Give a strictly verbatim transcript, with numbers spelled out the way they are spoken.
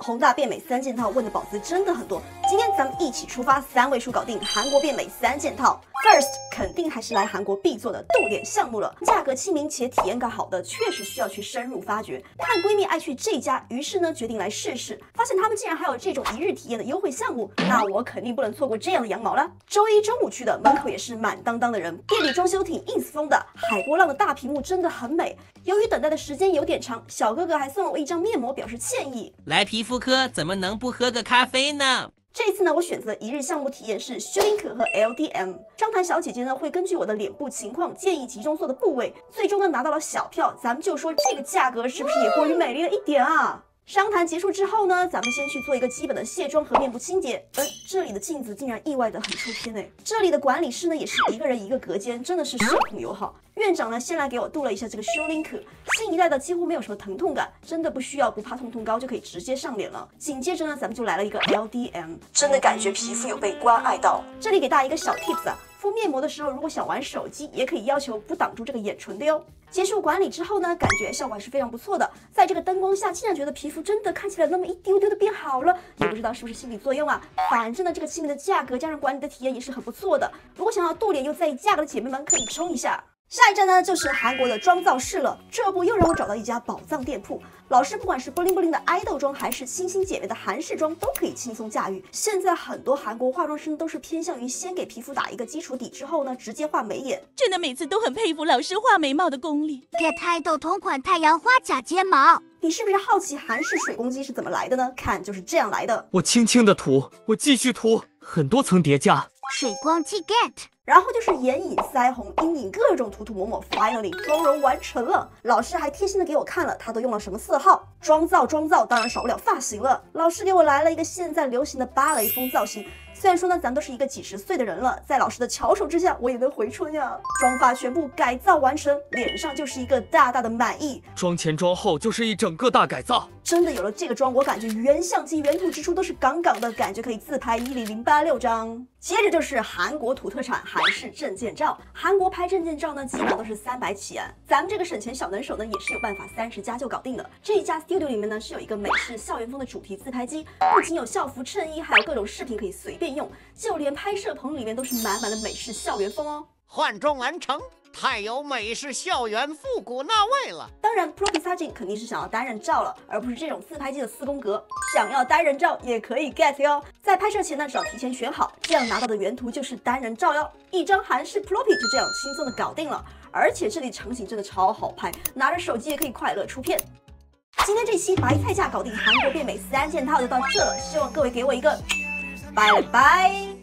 宏大变美三件套问的宝丝真的很多，今天咱们一起出发，三位数搞定韩国变美三件套。First， 肯定还是来韩国必做的痘脸项目了，价格亲民且体验感好的，确实需要去深入发掘。看闺蜜爱去这家，于是呢决定来试试，发现他们竟然还有这种一日体验的优惠项目，那我肯定不能错过这样的羊毛了。周一中午去的，门口也是满当当的人。店里装修挺 ins 风的，海波浪的大屏幕真的很美。由于等待的时间有点长，小哥哥还送了我一张面膜表示歉意。 来皮肤科怎么能不喝个咖啡呢？ 这次呢，我选择的一日项目体验是修林可和 L D M。商谈小姐姐呢会根据我的脸部情况建议集中做的部位，最终呢拿到了小票。咱们就说这个价格是不是也过于美丽了一点啊？商谈结束之后呢，咱们先去做一个基本的卸妆和面部清洁。而这里的镜子竟然意外的很出片哎！这里的管理室呢也是一个人一个隔间，真的是社恐友好。院长呢先来给我镀了一下这个修林可，新一代的几乎没有什么疼痛感，真的不需要不怕痛痛膏就可以直接上脸了。紧接着呢，咱们就来了一个 L D M， 真的感觉皮肤有被关爱到。这里给大家一个小 tips 啊。敷面膜的时候，如果想玩手机，也可以要求不挡住这个眼唇的哟。结束管理之后呢，感觉效果还是非常不错的。在这个灯光下，竟然觉得皮肤真的看起来那么一丢丢的变好了，也不知道是不是心理作用啊。反正呢，这个亲民的价格加上管理的体验也是很不错的。如果想要镀脸又在意价格的姐妹们，可以冲一下。下一站呢就是韩国的妆造室了，这不又让我找到一家宝藏店铺。老师不管是 bling bling 的爱豆妆，还是星星姐妹的韩式妆，都可以轻松驾驭。现在很多韩国化妆师都是偏向于先给皮肤打一个基础底，之后呢直接画眉眼。 真的每次都很佩服老师画眉毛的功力。 Get 爱豆同款太阳花假睫毛。 你是不是好奇韩式水公鸡是怎么来的呢？看就是这样来的。 我轻轻的涂，我继续涂，很多层叠加。 水光肌 Get。 然后就是眼影、腮红、阴影，各种涂涂抹抹 ，finally 妆容完成了。老师还贴心的给我看了，他都用了什么色号。妆造妆造，当然少不了发型了。老师给我来了一个现在流行的芭蕾风造型。虽然说呢，咱都是一个几十岁的人了，在老师的巧手之下，我也能回春呀。妆发全部改造完成，脸上就是一个大大的满意。 妆前妆后就是一整个大改造。 真的有了这个妆，我感觉原相机原图之处都是杠杠的，感觉可以自拍一零零八六张。接着就是韩国土特产韩式证件照。韩国拍证件照呢，基本上都是三百起啊。咱们这个省钱小能手呢，也是有办法三十加就搞定的。这一家 studio 里面呢，是有一个美式校园风的主题自拍机，不仅有校服、衬衣，还有各种饰品可以随便用，就连拍摄棚里面都是满满的美式校园风哦。 换装完成，太有美式校园复古那味了。 当然 ，Pro Sajin 肯定是想要单人照了，而不是这种自拍机的四宫格。想要单人照也可以 get 哟。在拍摄前呢，只要提前选好，这样拿到的原图就是单人照哟。一张韩式 Pro P 就这样轻松的搞定了。而且这里场景真的超好拍，拿着手机也可以快乐出片。今天这期白菜价搞定韩国变美三件套就到这了，希望各位给我一个拜拜。